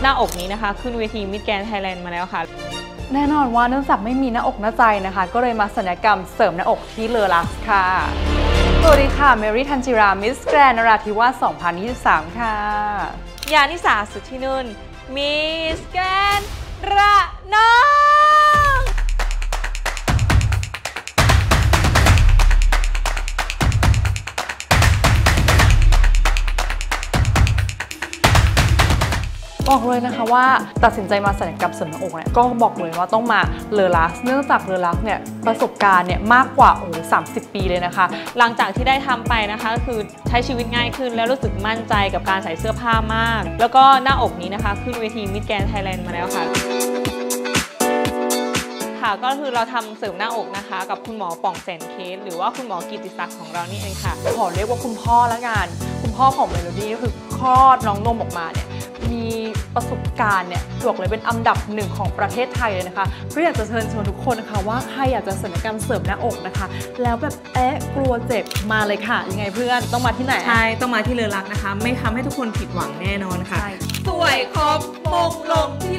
น้าอกนี้นะคะขึ้นเวทีมิสแกรนด์ไทยแลนด์มาแล้วค่ะแน่นอนว่าเนื่องจากไม่มีหน้าอกหน้าใจนะคะก็เลยมาศัลยกรรมเสริมหน้าอกที่เลอลักซ์ค่ะสวัสดีค่ะเมรี่ทันจิรามิสแกรนด์นราธิวาส 2023 ค่ะยานิสาสุทธินุ่นมิสแกรนด์ระนองบอกเลยนะคะว่าตัดสินใจมาศัลยกรรมเสริมหน้าอกเนี่ยก็บอกเลยว่าต้องมาเลอลักซ์เนื่องจากเลอลักซ์เนี่ยประสบการณ์เนี่ยมากกว่า30 ปีเลยนะคะหลังจากที่ได้ทำไปนะคะก็คือใช้ชีวิตง่ายขึ้นแล้วรู้สึกมั่นใจกับการใส่เสื้อผ้ามากแล้วก็หน้าอกนี้นะคะขึ้นเวทีมิสแกรนด์ไทยแลนด์มาแล้วค่ะก็คือเราทำเสริมหน้าอกนะคะกับคุณหมอป่องแสนเคสหรือว่าคุณหมอกิตติศักดิ์ของเรานี่เองค่ะขอเรียกว่าคุณพ่อละกันคุณพ่อของเมโลดี้ก็คือคลอดน้องนมออกมาเนี่ยมีประสบการณ์เนี่ยบอกเลยเป็นอันดับหนึ่งของประเทศไทยเลยนะคะก็อยากจะเชิญชวนทุกคนนะคะว่าใครอยากจะศัลยกรรมเสริมหน้าอกนะคะแล้วแบบกลัวเจ็บมาเลยค่ะยังไงเพื่อนต้องมาที่ไหนใช่ต้องมาที่เลอลักซ์นะคะไม่ทำให้ทุกคนผิดหวังแน่นอนค่ะสวยครบมงลงที่